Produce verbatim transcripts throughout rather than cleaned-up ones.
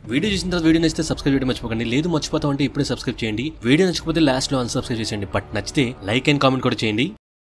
Video చూసిన తర్వాత video నచ్చితే సబ్స్క్రైబ్ చేయడం మర్చిపోకండి. లేదు మర్చిపోతాం అంటే ఇప్పుడే సబ్స్క్రైబ్ చేయండి. వీడియో నచ్చకపోతే లాస్ట్ లో అన్సబ్స్క్రైబ్ చేయండి. బట్ నచ్చితే లైక్ అండ్ కామెంట్ కూడా చేయండి.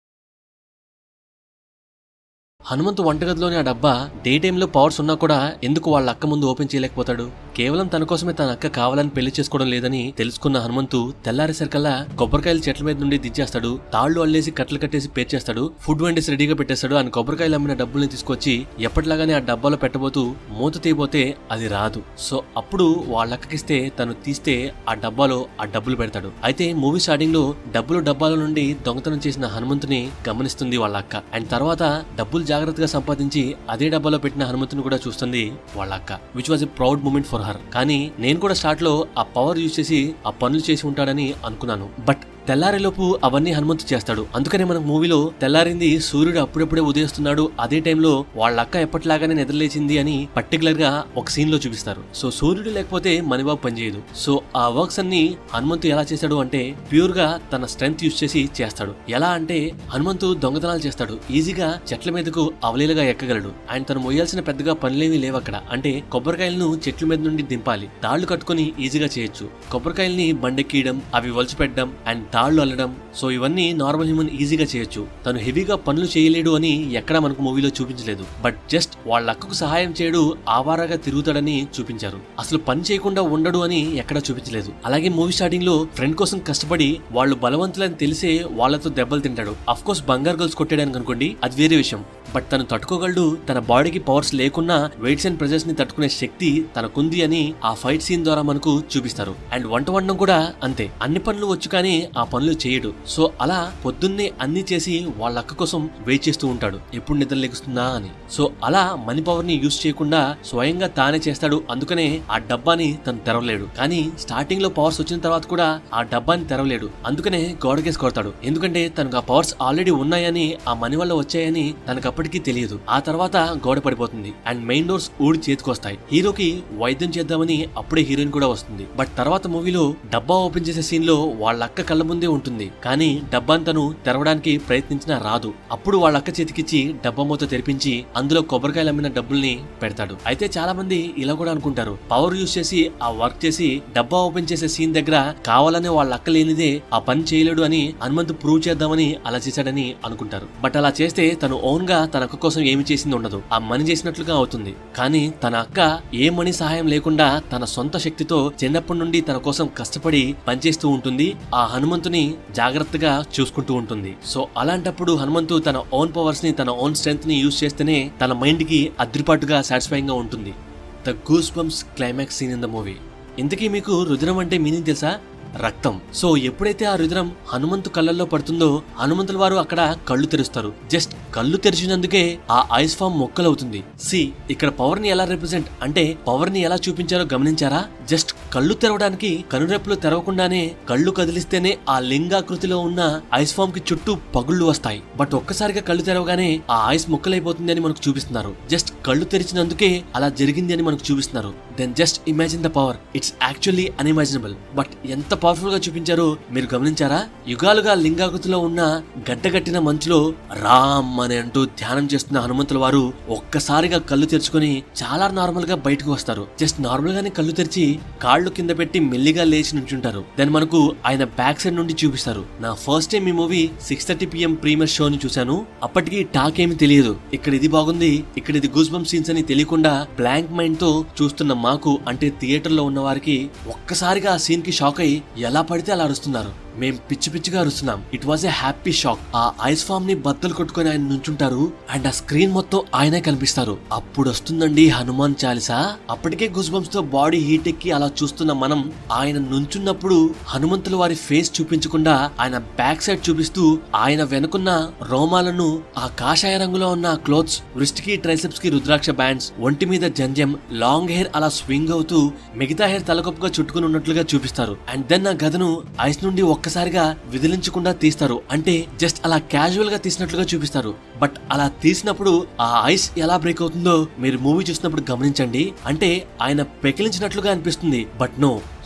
హనుమంతు వంటగదిలోని ఆ డబ్బా డే టైంలో పవర్స్ ఉన్నా కూడా ఎందుకు వాళ్ళ అక్క ముందు ఓపెన్ చేయలేకపోతాడు? కేవలం తన కోసమే తన అక్క కావాలని పెళ్లి చేసుకోవడం లేదని తెలుసుకున్న హనుమంతు తెల్లారేసరికల్లా కొబ్బరికాయలు చెట్ల మీద నుండి దించేస్తాడు. తాళ్లు అల్లేసి కట్టలు కట్టేసి పేర్చేస్తాడు. ఫుడ్ వండేసి రెడీగా పెట్టేస్తాడు. ఆయన కొబ్బరికాయలు అమ్మిన డబ్బుల్ని తీసుకొచ్చి ఎప్పటిలాగానే ఆ డబ్బాలో పెట్టబోతూ మూత తీయబోతే అది రాదు. సో అప్పుడు వాళ్ళ అక్కకిస్తే తను తీస్తే ఆ డబ్బాలో ఆ డబ్బులు పెడతాడు. అయితే మూవీ స్టార్టింగ్ లో డబ్బులు డబ్బాల నుండి దొంగతనం చేసిన హనుమంతుని గమనిస్తుంది వాళ్ళ అక్క. అండ్ తర్వాత డబ్బులు జాగ్రత్తగా సంపాదించి అదే డబ్బాలో పెట్టిన హనుమంతుని కూడా చూస్తుంది వాళ్ళ అక్క. Which was a proud moment for her. కానీ నేను కూడా స్టార్ట్ లో ఆ పవర్ యూజ్ చేసి ఆ పనులు చేసి ఉంటాడని అనుకున్నాను. బట్ తెల్లారేలోపు అవన్నీ హనుమంతు చేస్తాడు. అందుకనే మనకు మూవీలో తెల్లారింది, సూర్యుడు అప్పుడప్పుడే ఉదయిస్తున్నాడు, అదే టైంలో వాళ్ళ అక్క ఎప్పటిలాగానే నిద్రలేచింది అని పర్టికులర్ గా ఒక సీన్ లో చూపిస్తారు. సో సూర్యుడు లేకపోతే మణిబాబు పనిచేయదు. సో ఆ వర్క్స్ అన్ని హనుమంతు ఎలా చేశాడు అంటే ప్యూర్ గా తన స్ట్రెంగ్త్ యూజ్ చేసి చేస్తాడు. ఎలా అంటే హనుమంతు దొంగతనాలు చేస్తాడు. ఈజీగా చెట్ల మీదకు అవలీలగా ఎక్కగలడు. ఆయన తను మొయ్యాల్సిన పెద్దగా పనులేమీ లేవు అక్కడ. అంటే కొబ్బరికాయలను చెట్ల మీద నుండి దింపాలి, తాళ్లు కట్టుకుని ఈజీగా చేయొచ్చు. కొబ్బరికాయల్ని బండెక్కీయడం, అవి వలిచిపెట్టడం అండ్ తాళ్లు అల్లడం, సో ఇవన్నీ నార్మల్ హ్యూమన్ ఈజీగా చేయొచ్చు. తను హెవీగా పనులు చేయలేడు అని ఎక్కడా మనకు మూవీలో చూపించలేదు. బట్ జస్ట్ వాళ్ళ అక్కకు సహాయం చేయడు, ఆవారాగా తిరుగుతాడని చూపించారు. అసలు పని చేయకుండా ఉండడు అని ఎక్కడా చూపించలేదు. అలాగే మూవీ స్టార్టింగ్ లో ఫ్రెండ్ కోసం కష్టపడి వాళ్ళు బలవంతులని తెలిసే వాళ్లతో దెబ్బలు తింటాడు. అఫ్ కోర్స్ బంగారు గర్ల్స్ కొట్టాడని అనుకోండి, అది వేరే విషయం. బట్ తను తట్టుకోగలడు. తన బాడీకి పవర్స్ లేకున్నా వెయిట్స్ అండ్ ప్రెజర్స్ ని తట్టుకునే శక్తి తనకుంది అని ఆ ఫైట్ సీన్ ద్వారా మనకు చూపిస్తారు. అండ్ వంట వండడం కూడా అంతే. అన్ని పనులు వచ్చు కానీ ఆ పనులు చేయడు. సో అలా పొద్దున్నే అన్ని చేసి వాళ్ళ అక్క కోసం వెయిట్ చేస్తూ ఉంటాడు, ఎప్పుడు నిద్ర లెగుస్తుందా అని. సో అలా మనీ పవర్ ని యూజ్ చేయకుండా స్వయంగా తానే చేస్తాడు. అందుకనే ఆ డబ్బాని తను తెరవలేడు. కానీ స్టార్టింగ్ లో పవర్స్ వచ్చిన తర్వాత కూడా ఆ డబ్బాని తెరవలేడు. అందుకనే గోడకేసి కొడతాడు. ఎందుకంటే తనకు ఆ పవర్స్ ఆల్రెడీ ఉన్నాయని, ఆ మనీ వల్ల వచ్చాయని తనకు అప్పటికీ తెలియదు. ఆ తర్వాత గోడ పడిపోతుంది అండ్ మెయిన్ డోర్స్ ఊడి చేతికొస్తాయి. హీరోకి వైద్యం చేద్దామని అప్పుడే హీరోయిన్ కూడా వస్తుంది. బట్ తర్వాత మూవీలో డబ్బా ఓపెన్ చేసే సీన్ లో వాళ్ళ అక్క కళ్ళ ముందే ఉంటుంది. కానీ డబ్బాని తను తెరవడానికి ప్రయత్నించినా రాదు. అప్పుడు వాళ్ళ అక్క చేతికిచ్చి డబ్బా మూత తెరిపించి అందులో కొబ్బరికాయలు అమ్మిన డబ్బుల్ని పెడతాడు. అయితే చాలా మంది ఇలా కూడా అనుకుంటారు, పవర్ యూజ్ చేసి ఆ వర్క్ చేసి డబ్బా ఓపెన్ చేసే సీన్ దగ్గర కావాలనే వాళ్ళ అక్క లేనిదే ఆ పని చేయలేడు అని హనుమంతు ప్రూవ్ చేద్దామని అలా చేశాడని అనుకుంటారు. బట్ అలా చేస్తే తను ఓన్ గా తన అక్క కోసం ఏమి చేసింది ఉండదు, ఆ మనీ చేసినట్లుగా అవుతుంది. కానీ తన అక్క ఏ మనీ సహాయం లేకుండా తన సొంత శక్తితో చిన్నప్పటి నుండి తన కోసం కష్టపడి పనిచేస్తూ ఉంటుంది. ఆ హనుమంతుని జాగ్రత్తగా చూసుకుంటూ ఉంటుంది. సో అలాంటప్పుడు హనుమంతు తన ఓన్ పవర్స్ ని, తన ఓన్ స్ట్రెంగ్త్ ని యూజ్ చేస్తేనే తన మైండ్ కి అద్రిపాటుగా సాటిస్ఫైయింగ్ గా ఉంటుంది. The goose bumps climax scene in the movie. ఇంతకీ మీకు రుద్రం అంటే మీనింగ్ తెలుసా? రక్తం. సో ఎప్పుడైతే ఆ రుద్రం హనుమంతు కళ్ళల్లో పడుతుందో హనుమంతుల వారు అక్కడ కళ్ళు తెరుస్తారు. జస్ట్ కళ్ళు తెరిచినందుకే ఆ ఐస్ ఫామ్ మొక్కలవుతుంది. సి ఇక్కడ పవర్ ని ఎలా రిప్రజెంట్ అంటే పవర్ ని ఎలా చూపించారో గమనించారా? జస్ట్ కళ్ళు తెరవడానికి కనురెప్పులు తెరవకుండానే కళ్ళు కదిలిస్తేనే ఆ లింగాకృతిలో ఉన్న ఐస్ ఫామ్ కి చుట్టూ పగుళ్లు వస్తాయి. బట్ ఒక్కసారిగా కళ్ళు తెరవగానే ఆ ఐస్ మొక్కలైపోతుంది అని మనకు చూపిస్తున్నారు. జస్ట్ కళ్ళు తెరిచినందుకే అలా జరిగింది అని మనకు చూపిస్తున్నారు. Then just imagine the power. It's actually unimaginable. But ఎంత పవర్ఫుల్ గా చూపించారో మీరు గమనించారా? యుగాలుగా లింగాకృతిలో ఉన్న గడ్డగట్టిన మంచులో రామ్ అని అంటూ ధ్యానం చేస్తున్న హనుమంతుల వారు ఒక్కసారిగా కళ్ళు తెరుచుకొని చాలా నార్మల్ గా బయటకు వస్తారు. జస్ట్ నార్మల్ గానే కళ్ళు తెరిచి కాళ్ళు కింద పెట్టి మెల్లిగా లేచి నుంచుంటారు. దాన్ని మనకు ఆయన బ్యాక్ సైడ్ నుండి చూపిస్తారు. నా ఫస్ట్ టైం ఈ movie six thirty PM premiere show ని చూశాను. అప్పటికి టాక్ ఏమి తెలియదు. ఇక్కడ ఇది బాగుంది, ఇక్కడ ఇది గూస్ బంప్ సీన్స్ అని తెలియకుండా బ్లాంక్ మైండ్ తో చూస్తున్న మాకు, అంటే థియేటర్ లో ఉన్న వారికి ఒక్కసారిగా ఆ సీన్ కి షాక్ అయి ఎలా పడితే అలా అరుస్తున్నారు. మేం పిచ్చి పిచ్చిగా అరుస్తున్నాం. It was a happy shock. ఆ ఐస్ ఫామ్ ని బద్దలు కొట్టుకుని ఆయన నుంచుంటారు అండ్ ఆ స్క్రీన్ మొత్తం ఆయనే కనిపిస్తారు. అప్పుడు వస్తుందండి హనుమాన్ చాలీసా. అప్పటికే గూస్ బంప్స్ తో బాడీ హీట్ ఎక్కి అలా చూస్తున్న మనం ఆయన నుంచున్నప్పుడు హనుమంతుల వారి ఫేస్ చూపించకుండా ఆయన బ్యాక్ సైడ్ చూపిస్తూ ఆయన వెనుకున్న రోమాలను, ఆ కాషాయ రంగులో ఉన్న క్లోత్స్, రిస్ట్ కి ట్రైసెప్స్ కి రుద్రాక్ష బ్యాండ్స్, ఒంటి మీద జంజం, లాంగ్ హెయిర్ అలా స్వింగ్ అవుతూ మిగతా హెయిర్ తలకొప్పుగా చుట్టుకుని ఉన్నట్లుగా చూపిస్తారు. అండ్ దెన్ ఆ గదను ఐస్ నుండి ఒక్క ఒక్కసారిగా విదిలించకుండా తీస్తారు. అంటే జస్ట్ అలా క్యాజువల్ గా తీసినట్లుగా చూపిస్తారు. బట్ అలా తీసినప్పుడు ఆ ఐస్ ఎలా బ్రేక్ అవుతుందో మీరు మూవీ చూసినప్పుడు గమనించండి. అంటే ఆయన పెకిలించినట్లుగా అనిపిస్తుంది. But no,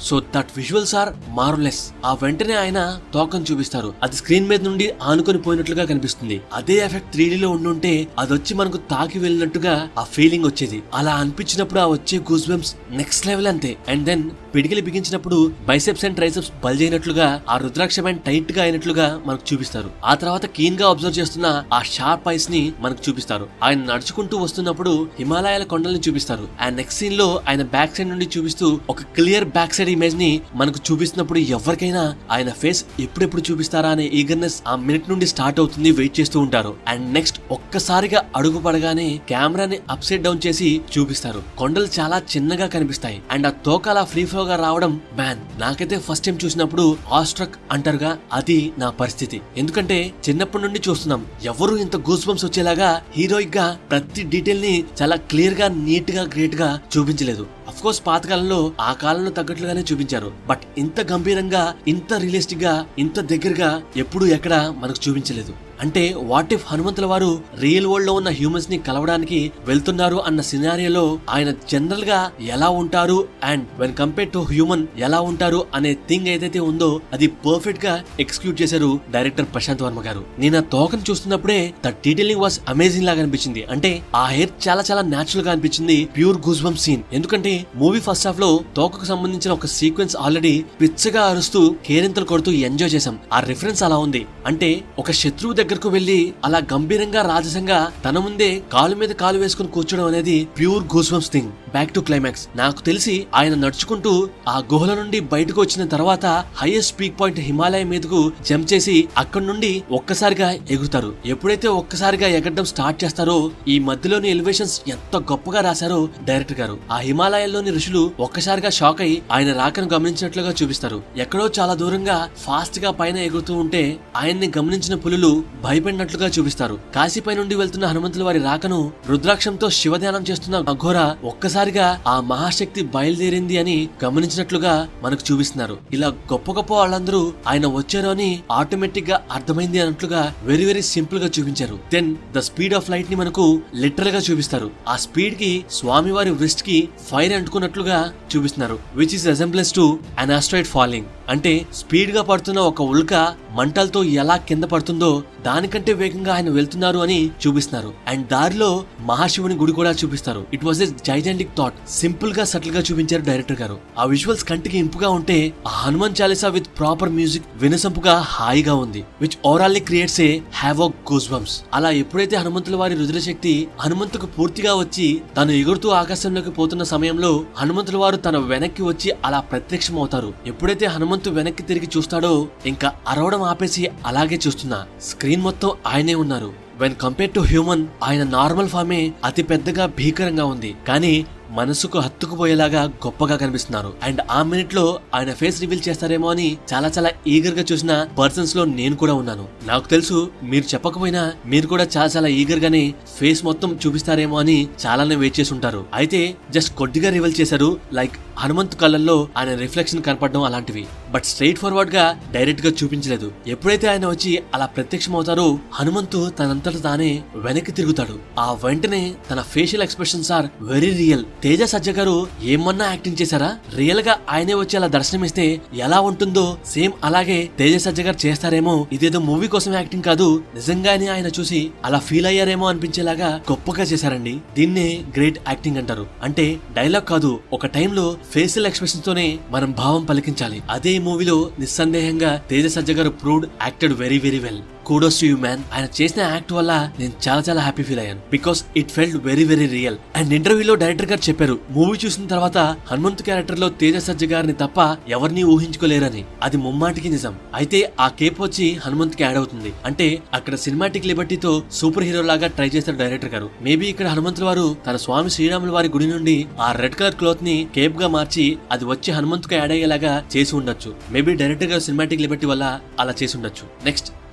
so that visuals are marvellous. ఆ వెంటనే ఆయన తోకను చూపిస్తారు, అది స్క్రీన్ మీద నుండి ఆనుకొని పోయినట్లుగా కనిపిస్తుంది. అదే ఎఫెక్ట్ త్రీ డీ లో ఉండుంటే అది వచ్చి మనకు తాకి వెళ్ళినట్టుగా ఆ ఫీలింగ్ వచ్చేది. అలా అనిపించినప్పుడు ఆ వచ్చే గూస్ బంప్స్ నెక్స్ట్ లెవెల్ అంతే. అండ్ దెన్ పిడికిలి బిగించినప్పుడు బైసెప్స్ అండ్ ట్రైసెప్స్ బల్జైనట్లుగా, ఆ రుద్రాక్ష బ్యాండ్ టైట్ గా అయినట్లుగా మనకు చూపిస్తారు. ఆ తర్వాత కీన్ గా అబ్జర్వ్ చేస్తున్న ఆ షార్ప్ ఐస్ ని మనకు చూపిస్తారు. ఆయన నడుచుకుంటూ వస్తున్నప్పుడు హిమాలయాల కొండల్ని చూపిస్తారు. ఆ నెక్స్ట్ సీన్ లో ఆయన బ్యాక్ సైడ్ నుండి చూపిస్తూ ఒక క్లియర్ బ్యాక్ సైడ్ ఇమేజ్ ని మనకు చూపిస్తున్నప్పుడు ఎవరికైనా ఆయన ఫేస్ ఎప్పుడెప్పుడు చూపిస్తారా అనే ఈగర్నెస్ ఆ మినిట్ నుండి స్టార్ట్ అవుతుంది. వెయిట్ చేస్తూ ఉంటారు. అండ్ నెక్స్ట్ ఒక్కసారిగా అడుగు పడగానే కెమెరాని అప్ సైడ్ డౌన్ చేసి చూపిస్తారు. కొండలు చాలా చిన్నగా కనిపిస్తాయి. అండ్ ఆ తోక అలా ఫ్రీ ఫ్లో గా రావడం, మ్యాన్ నాకైతే ఫస్ట్ టైం చూసినప్పుడు ఆస్ట్రక్ అంటారుగా, అది నా పరిస్థితి. ఎందుకంటే చిన్నప్పటి నుండి చూస్తున్నాం, ఎవరు ఇంత గూస్ బంప్స్ వచ్చేలాగా హీరోయిక్ గా ప్రతి డీటెయిల్ ని చాలా క్లియర్ గా, నీట్ గా, గ్రేట్ గా చూపించలేదు. అఫ్ కోర్స్ పాతకాలంలో ఆ కాలంలో తగ్గట్లుగానే చూపించారు. బట్ ఇంత గంభీరంగా, ఇంత రియలిస్టిక్ గా, ఇంత దగ్గరగా ఎప్పుడు ఎక్కడ మనకు చూపించలేదు. అంటే వాట్ ఇఫ్ హనుమంతుల వారు రియల్ వరల్డ్ లో ఉన్న హ్యూమన్స్ ని కలవడానికి వెళ్తున్నారు అన్న సినారియోలో ఆయన జనరల్ గా ఎలా ఉంటారు and when compare to human ఎలా ఉంటారు అనే థింగ్ ఏదైతే ఉందో అది పర్ఫెక్ట్ గా ఎక్స్క్యూట్ చేశారు డైరెక్టర్ ప్రశాంత్ వర్మ గారు. నేను ఆ తోకను చూస్తున్నప్పుడే ద డీటెయిలింగ్ వాస్ అమేజింగ్ లాగా అనిపించింది. అంటే ఆ హెయిర్ చాలా చాలా న్యాచురల్ గా అనిపించింది. Pure goose bump scene. ఎందుకంటే మూవీ ఫస్ట్ హాఫ్ లో తోకకు సంబంధించిన ఒక సీక్వెన్స్ ఆల్రెడీ పిచ్చగా అరుస్తూ కేరింతలు కొడుతూ ఎంజాయ్ చేశాం. ఆ రిఫరెన్స్ అలా ఉంది. అంటే ఒక శత్రువు దగ్గరకు వెళ్లి అలా గంభీరంగా, రాజసంగా తన ముందే కాలు మీద కాలు వేసుకుని కూర్చోడం అనేది pure goose bumps thing. Back to climax. నాకు తెలిసి ఆయన నడుచుకుంటూ ఆ గుహల నుండి బయటకు వచ్చిన తర్వాత హైయెస్ట్ పీక్ పాయింట్ హిమాలయ మీదకు జంప్ చేసి అక్కడి నుండి ఒక్కసారిగా ఎగురుతారు. ఎప్పుడైతే ఒక్కసారిగా ఎగరడం స్టార్ట్ చేస్తారో ఈ మధ్యలోని ఎలివేషన్స్ ఎంత గొప్పగా రాశారో డైరెక్టర్ గారు. ఆ హిమాలయాల్లోని ఋషులు ఒక్కసారిగా షాక్ అయి ఆయన రాకను గమనించినట్లుగా చూపిస్తారు. ఎక్కడో చాలా దూరంగా ఫాస్ట్ గా పైన ఎగురుతూ ఉంటే ఆయన్ని గమనించిన పులులు భయపడినట్లుగా చూపిస్తారు. కాశీపై నుండి వెళ్తున్న హనుమంతుల వారి రాకను రుద్రాక్షంతో శివధ్యానం చేస్తున్న అఘోర ఒక్కసారిగా ఆ మహాశక్తి బయలుదేరింది అని గమనించినట్లుగా మనకు చూపిస్తున్నారు. ఇలా గొప్ప గొప్ప వాళ్ళందరూ ఆయన వచ్చారు అని ఆటోమేటిక్ గా అర్థమైంది అన్నట్లుగా వెరీ వెరీ సింపుల్ గా చూపించారు. Then the speed of light ని మనకు లిటరల్ గా చూపిస్తారు. ఆ స్పీడ్ కి స్వామివారి వ్రిస్ట్ కి ఫైర్ అంటుకున్నట్లుగా చూపిస్తున్నారు. Which is resemblance to an asteroid falling. అంటే స్పీడ్ గా పడుతున్న ఒక ఉల్క మంటలతో ఎలా కింద పడుతుందో దానికంటే వేగంగా ఆయన వెళ్తున్నారు అని చూపిస్తున్నారు. అండ్ దారిలో మహాశివుని గుడి కూడా చూపిస్తారు. It was a gigantic thought. Simple గా సటిల్ గా చూపించారు డైరెక్టర్ గారు. ఆ విజువల్స్ కంటికి ఇంపుగా ఉంటే ఆ Hanuman Chalisa with proper music వినసంపుగా హాయిగా ఉంది. Which overall creates a havoc goose bumps. అలా ఎప్పుడైతే హనుమంతుల వారి రుద్రశక్తి హనుమంతుకు పూర్తిగా వచ్చి తను ఎగురుతూ ఆకాశంలోకి పోతున్న సమయంలో హనుమంతుల వారు తన వెనక్కి వచ్చి అలా ప్రత్యక్షం అవుతారు. ఎప్పుడైతే హనుమంతు వెనక్కి తిరిగి చూస్తాడో ఇంకా అరవడం ఆపేసి అలాగే చూస్తున్నా. స్క్రీన్ మొత్తం ఆయనే ఉన్నారు. వెన్ కంపేర్ టు హ్యూమన్ ఆయన నార్మల్ ఫామే అతి పెద్దగా భీకరంగా ఉంది. కానీ మనసుకు హత్తుకుపోయేలాగా గొప్పగా కనిపిస్తున్నారు. అండ్ ఆ మినిట్ లో ఆయన ఫేస్ రివీల్ చేస్తారేమో అని చాలా చాలా ఈగర్ గా చూసిన పర్సన్స్ లో నేను కూడా ఉన్నాను. నాకు తెలుసు మీరు చెప్పకపోయినా మీరు కూడా చాలా చాలా ఈగర్ గానే ఫేస్ మొత్తం చూపిస్తారేమో అని చాలానే వెయిట్ చేసి ఉంటారు. అయితే జస్ట్ కొద్దిగా రివీల్ చేశారు. లైక్ హనుమంతు కళ్ళల్లో ఆయన రిఫ్లెక్షన్ కనపడడం అలాంటివి. బట్ స్ట్రైట్ ఫార్వర్డ్ గా డైరెక్ట్ గా చూపించలేదు. ఎప్పుడైతే ఆయన వచ్చి అలా ప్రత్యక్షం అవుతారో హనుమంతు తనంతట తానే వెనక్కి తిరుగుతాడు. ఆ వెంటనే తన facial expressions are very real. Teja Sajja గారు ఏమన్నా యాక్టింగ్ చేశారా? రియల్ గా ఆయనే వచ్చి అలా దర్శనమిస్తే ఎలా ఉంటుందో సేమ్ అలాగే తేజ సజ్జ గారు చేస్తారేమో. ఇదేదో మూవీ కోసం యాక్టింగ్ కాదు, నిజంగానే ఆయన చూసి అలా ఫీల్ అయ్యారేమో అనిపించేలాగా గొప్పగా చేశారండి. దీన్నే గ్రేట్ యాక్టింగ్ అంటారు. అంటే డైలాగ్ కాదు, ఒక టైంలో ఫేషియల్ ఎక్స్ప్రెషన్ తోనే మనం భావం పలికించాలి. అదే మూవీలో నిస్సందేహంగా తేజ సజ్జ గారు proved acted very very well. Kudos to you man. ఆయన చేసిన యాక్ట్ వల్ల నేను చాలా చాలా హ్యాపీ ఫీల్ అయ్యాను. Because it felt very very real. And ఇంటర్వ్యూలో డైరెక్టర్ గారు చెప్పారు, మూవీ చూసిన తర్వాత హనుమంతు క్యారెక్టర్ లో తేజ సజ్జ గారిని తప్ప ఎవరిని ఊహించుకోలేరని. అది ముమ్మాటికి నిజం. అయితే ఆ కేప్ వచ్చి హనుమంతుకి యాడ్ అవుతుంది. అంటే అక్కడ సినిమాటిక్ లిబర్టీతో సూపర్ హీరో లాగా ట్రై చేశారు డైరెక్టర్ గారు. మేబీ ఇక్కడ హనుమంతుల వారు తన స్వామి శ్రీరాముల వారి గుడి నుండి ఆ రెడ్ కలర్ క్లాత్ ని కేప్ గా మార్చి అది వచ్చి హనుమంతుకి యాడ్ అయ్యేలాగా చేసి ఉండొచ్చు. మేబీ డైరెక్టర్ గారు సినిమాటిక్ లిబర్టీ వల్ల అలా చేసి ఉండొచ్చు. నెక్స్ట్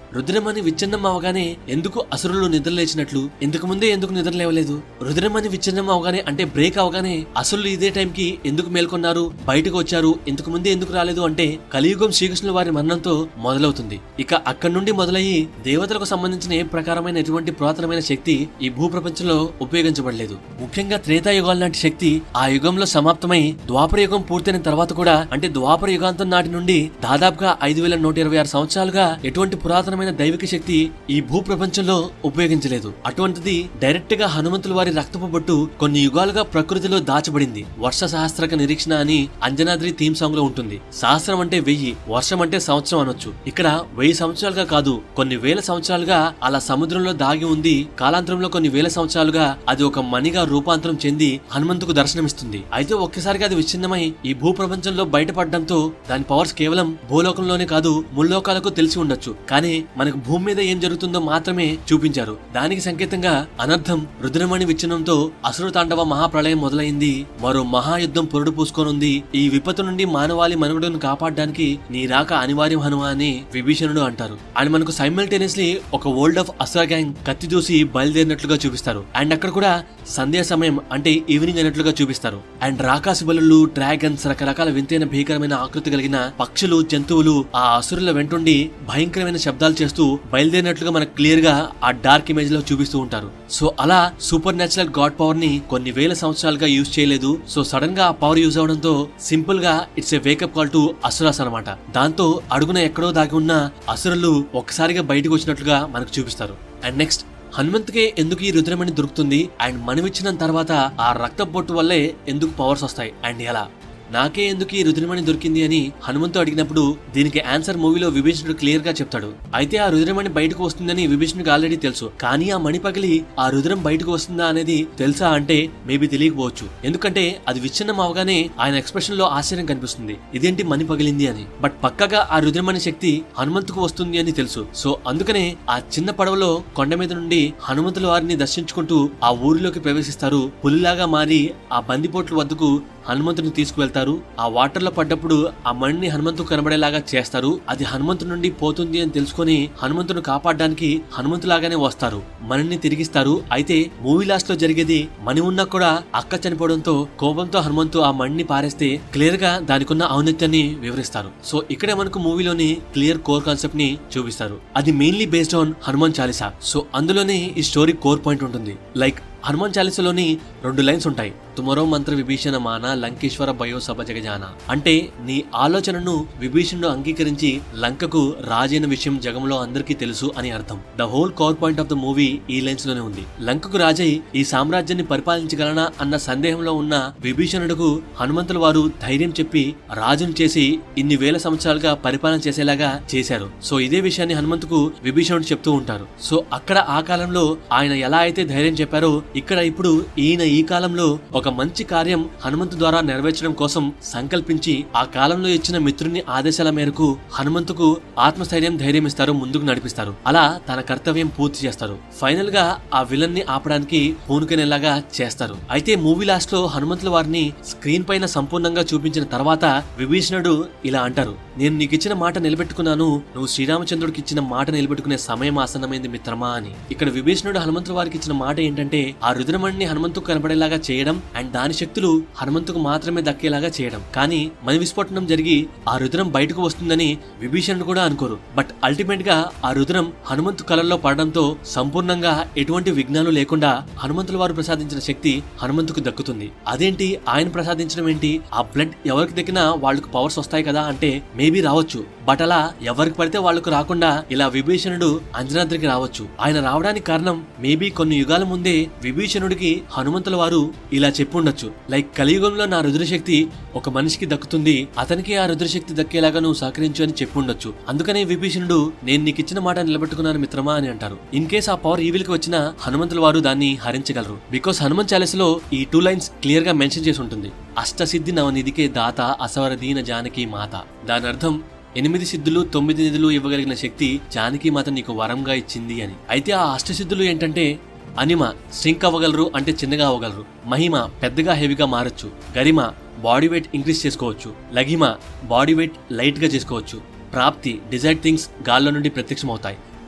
రుద్రమణి విచ్ఛిన్నం అవగానే ఎందుకు అసురులు నిద్రలేచినట్లు, ఇంతకు ముందే ఎందుకు నిద్రలేవలేదు? రుద్రమణి విచ్ఛిన్నం అవగానే అంటే బ్రేక్ అవగానే అసురులు ఇదే టైంకి ఎందుకు మేల్కొన్నారు, బయటకు వచ్చారు, ఇంతకు ముందే ఎందుకు రాలేదు అంటే కలియుగం శ్రీకృష్ణుల వారి మరణంతో మొదలవుతుంది. ఇక అక్కడి నుండి మొదలయ్యి దేవతలకు సంబంధించిన ఏ ప్రకారమైన ఎటువంటి పురాతనమైన శక్తి ఈ భూ ప్రపంచంలో ఉపయోగించబడలేదు. ముఖ్యంగా త్రేతాయుగాల లాంటి శక్తి ఆ యుగంలో సమాప్తమై ద్వాపర యుగం పూర్తయిన తర్వాత కూడా అంటే ద్వాపర యుగాంతం నాటి నుండి దాదాపుగా ఐదు వేల నూట ఇరవై ఆరు సంవత్సరాలుగా ఎటువంటి పురాతనమైన దైవిక శక్తి ఈ భూ ప్రపంచంలో ఉపయోగించలేదు. అటువంటిది డైరెక్ట్ గా హనుమంతుల వారి రక్తపు బొట్టు కొన్ని యుగాలుగా ప్రకృతిలో దాచబడింది. వర్ష సహస్రక నిరీక్షణ అని అంజనాద్రి థీమ్ సాంగ్ లో ఉంటుంది. సహస్రం అంటే వెయ్యి, వర్షం అంటే సంవత్సరం అనొచ్చు. ఇక్కడ వెయ్యి సంవత్సరాలుగా కాదు, కొన్ని వేల సంవత్సరాలుగా అలా సముద్రంలో దాగి ఉంది. కాలాంతరంలో కొన్ని వేల సంవత్సరాలుగా అది ఒక మణిగా రూపాంతరం చెంది హనుమంతుకు దర్శనమిస్తుంది. అయితే ఒక్కసారిగా అది విచ్ఛిన్నమై ఈ భూ ప్రపంచంలో బయటపడడంతో దాని పవర్స్ కేవలం భూలోకంలోనే కాదు ముల్లోకాలకు తెలిసి ఉండొచ్చు, కానీ మనకు భూమి మీద ఏం జరుగుతుందో మాత్రమే చూపించారు. దానికి సంకేతంగా అనర్థం రుద్రమణి విచ్ఛిన్నంతో అసుర తాండవ మహాప్రళయం మొదలైంది. మరో మహాయుద్ధం పొరుడు పూసుకోనుంది. ఈ విపత్తు నుండి మానవాళి మనుగడను కాపాడడానికి నీ రాక అనివార్యం హనుమ అని విభీషణుడు అంటారు. అండ్ మనకు సైమల్టేనియస్లీ ఒక వరల్డ్ ఆఫ్ అసుర గ్యాంగ్ కత్తి దూసి బయలుదేరినట్లుగా చూపిస్తారు. అండ్ అక్కడ కూడా సంధ్యా సమయం అంటే ఈవినింగ్ అయినట్లుగా చూపిస్తారు. అండ్ రాకాసి బలులు, డ్రాగన్స్, రకరకాల వింతైన భీకరమైన ఆకృతి కలిగిన పక్షులు, జంతువులు ఆ అసురుల వెంటుండి భయంకరమైన శబ్దాలు చేస్తూ బయలుదేరినట్లుగా మనకు క్లియర్ గా ఆ డార్క్ ఇమేజ్ లో చూపిస్తూ ఉంటారు. సో అలా సూపర్ న్యాచురల్ గాడ్ పవర్ ని కొన్ని వేల సంవత్సరాలుగా యూజ్ చేయలేదు. సో సడన్ గా ఆ పవర్ యూజ్ అవడంతో సింపుల్ గా it's a wake up call to asuras అనమాట. దాంతో అడుగున ఎక్కడో దాగి ఉన్న అసురులు ఒక్కసారిగా బయటకు వచ్చినట్లుగా మనకు చూపిస్తారు. అండ్ నెక్స్ట్ హనుమంతుకే ఎందుకు ఈ రుద్రమణి దొరుకుతుంది, అండ్ మణివిచ్చిన తర్వాత ఆ రక్త బొట్టు వల్లే ఎందుకు పవర్స్ వస్తాయి, అండ్ ఎలా నాకే ఎందుకు ఈ రుద్రమణి దొరికింది అని హనుమంతు అడిగినప్పుడు దీనికి ఆన్సర్ మూవీలో విభీషణుడు క్లియర్ గా చెప్తాడు. అయితే ఆ రుద్రమణి బయటకు వస్తుందని విభీషణుడికి ఆల్రెడీ తెలుసు, కానీ ఆ మణి పగిలి ఆ రుద్రం బయటకు వస్తుందా అనేది తెలుసా అంటే మేబీ తెలియకపోవచ్చు. ఎందుకంటే అది విచ్ఛిన్నం అవగానే ఆయన ఎక్స్ప్రెషన్ లో ఆశ్చర్యం కనిపిస్తుంది, ఇదేంటి మణి పగిలింది అని. బట్ పక్కగా ఆ రుద్రమణి శక్తి హనుమంతుకు వస్తుంది అని తెలుసు. సో అందుకనే ఆ చిన్న పడవలో కొండ మీద నుండి హనుమంతుల వారిని దర్శించుకుంటూ ఆ ఊరిలోకి ప్రవేశిస్తారు. పులిలాగా మారి ఆ బందిపోట్ల వద్దకు హనుమంతుని తీసుకువెళ్తారు. ఆ వాటర్ లో పడ్డప్పుడు ఆ మణిని హనుమంతు కనబడేలాగా చేస్తారు. అది హనుమంతు నుండి పోతుంది అని తెలుసుకొని హనుమంతును కాపాడడానికి హనుమంతులాగానే వస్తారు, మణిని తిరిగిస్తారు. అయితే మూవీ లాస్ట్ లో జరిగేది మణి ఉన్నా కూడా అక్క చనిపోవడంతో కోపంతో హనుమంతు ఆ మణిని పారేస్తే క్లియర్ గా దానికున్న ఔన్నత్యాన్ని వివరిస్తారు. సో ఇక్కడే మనకు మూవీలోని క్లియర్ కోర్ కాన్సెప్ట్ ని చూపిస్తారు. అది mainly based on Hanuman Chalisa. So అందులోనే ఈ స్టోరీ కోర్ పాయింట్ ఉంటుంది. లైక్ హనుమాన్ చాలీసాలోని రెండు లైన్స్ ఉంటాయి. తుమరో మంత్ర విభీషణ మాన లంకేశ్వర భయో సభ జగజాన. అంటే నీ ఆలోచనను విభీషణుడు అంగీకరించి లంకకు రాజైన విషయం జగంలో అందరికీ తెలుసు అని అర్థం. The whole core point of the movie ఈ లైన్స్ లోనే ఉంది. లంకకు రాజై ఈ సామ్రాజ్యాన్ని పరిపాలించగలనా అన్న సందేహంలో ఉన్న విభీషణుడుకు హనుమంతుల వారు ధైర్యం చెప్పి రాజును చేసి ఇన్ని వేల సంవత్సరాలుగా పరిపాలన చేసేలాగా చేశారు. సో ఇదే విషయాన్ని హనుమంతుకు విభీషణుడు చెప్తూ ఉంటారు. సో అక్కడ ఆ కాలంలో ఆయన ఎలా అయితే ధైర్యం చెప్పారో ఇక్కడ ఇప్పుడు ఈయన ఈ కాలంలో ఒక మంచి కార్యం హనుమంతు ద్వారా నెరవేర్చడం కోసం సంకల్పించి ఆ కాలంలో ఇచ్చిన మిత్రుని ఆదేశాల మేరకు హనుమంతుకు ఆత్మస్థైర్యం, ధైర్యం ఇస్తారు, ముందుకు నడిపిస్తారు. అలా తన కర్తవ్యం పూర్తి చేస్తారు. ఫైనల్ గా ఆ విలన్ ని ఆపడానికి పూనుకునేలాగా చేస్తారు. అయితే మూవీ లాస్ట్ లో హనుమంతుల వారిని స్క్రీన్ పైన సంపూర్ణంగా చూపించిన తర్వాత విభీషణుడు ఇలా అంటారు, నేను నీకు ఇచ్చిన మాట నిలబెట్టుకున్నాను, నువ్వు శ్రీరామచంద్రుడికి ఇచ్చిన మాట నిలబెట్టుకునే సమయం ఆసన్నమైంది మిత్రమా అని. ఇక్కడ విభీషణుడు హనుమంతుల వారికి ఇచ్చిన మాట ఏంటంటే ఆ రుద్రమణిని హనుమంతుకు కనబడేలాగా చేయడం అండ్ దాని శక్తులు హనుమంతుకు మాత్రమే దక్కేలాగా చేయడం. కానీ మణి విస్ఫోటనం జరిగి ఆ రుద్రం బయటకు వస్తుందని విభీషణుడు కూడా అనుకోరు. బట్ అల్టిమేట్ గా ఆ రుద్రం హనుమంతు కళల్లో పడడంతో సంపూర్ణంగా ఎటువంటి విఘ్నాలు లేకుండా హనుమంతుల వారు ప్రసాదించిన శక్తి హనుమంతుకు దక్కుతుంది. అదేంటి ఆయన ప్రసాదించడం ఏంటి, ఆ బ్లడ్ ఎవరికి దక్కినా వాళ్ళకు పవర్స్ వస్తాయి కదా అంటే మేబీ రావచ్చు. బట్ అలా ఎవరికి పడితే వాళ్ళకు రాకుండా ఇలా విభీషణుడు అంజనాద్రికి రావచ్చు. ఆయన రావడానికి కారణం మేబీ కొన్ని యుగాల ముందే విభీషణుడికి హనుమంతుల వారు ఇలా చెప్పుండొచ్చు, లైక్ కలియుగంలో నా రుద్రశక్తి ఒక మనిషికి దక్కుతుంది, అతనికి ఆ రుద్రశక్తి దక్కేలాగా నువ్వు సహకరించు అని చెప్పుండొచ్చు. అందుకనే విభీషణుడు నేను నీకు ఇచ్చిన మాట నిలబెట్టుకున్నాను మిత్రమా అని అంటారు. ఇన్ కేస్ ఆ పవర్ ఈవిల్ కి వచ్చిన హనుమంతుల వారు దాన్ని హరించగలరు. బికాస్ హనుమాన్ చాలీసాలో ఈ టూ లైన్స్ క్లియర్ గా మెన్షన్ చేసి ఉంటుంది. అష్టసిద్ధి నవనిధికే దాత అసవరదీన జానకి మాత. దాని అర్థం ఎనిమిది సిద్ధులు తొమ్మిది నిధులు ఇవ్వగలిగిన శక్తి జానకి మాత నీకు వరంగా ఇచ్చింది అని. అయితే ఆ అష్టసిద్ధులు ఏంటంటే అనిమ శ్రింక్ అవ్వగలరు, అంటే చిన్నగా అవ్వగలరు. మహిమ పెద్దగా హెవీగా మారచ్చు. గరిమ బాడీ వెయిట్ ఇంక్రీజ్ చేసుకోవచ్చు. లఘిమ బాడీ వెయిట్ లైట్ గా చేసుకోవచ్చు. ప్రాప్తి డిజైర్డ్ థింగ్స్ గాల్లో నుండి ప్రత్యక్షమవుతాయి.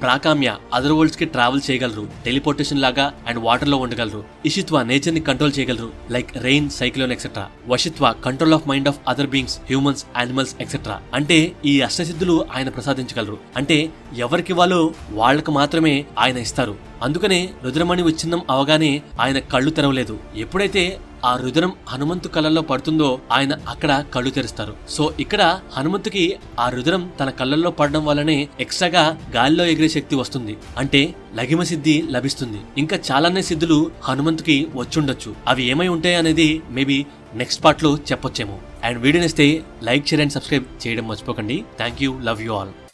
ప్రాకామ్య అదర్ వరల్డ్స్ కి ట్రావెల్ చేయగలరు, టెలిపోర్టేషన్ లాగా అండ్ వాటర్ లో ఉండగలరు. ఇషిత్వ నేచర్ ని కంట్రోల్ చేయగలరు, like rain, cyclone etcetera. Vashitva control of mind of other beings, humans, animals etcetera. అంటే ఈ అష్టసిద్ధులు ఆయన ప్రసాదించగలరు. అంటే ఎవరికి వాళ్ళు వాళ్లకు మాత్రమే ఆయన ఇస్తారు. అందుకనే రుద్రమణి విచ్ఛిన్నం అవగానే ఆయన కళ్ళు తెరవలేదు. ఎప్పుడైతే ఆ రుద్రం హనుమంతు కళ్ళల్లో పడుతుందో ఆయన అక్కడ కళ్ళు తెరుస్తారు. సో ఇక్కడ హనుమంతుకి ఆ రుద్రం తన కళ్ళల్లో పడడం వల్లనే ఎక్స్ట్రాగా గాలిలో ఎగిరే శక్తి వస్తుంది. అంటే లగిమ సిద్ధి లభిస్తుంది. ఇంకా చాలానే సిద్ధులు హనుమంతుకి వచ్చుండొచ్చు. అవి ఏమై ఉంటాయి అనేది మేబీ నెక్స్ట్ పార్ట్ లో చెప్పొచ్చేమో. అండ్ వీడియో నేస్తే లైక్, షేర్ అండ్ సబ్స్క్రైబ్ చేయడం మర్చిపోకండి. Thank you, love you all.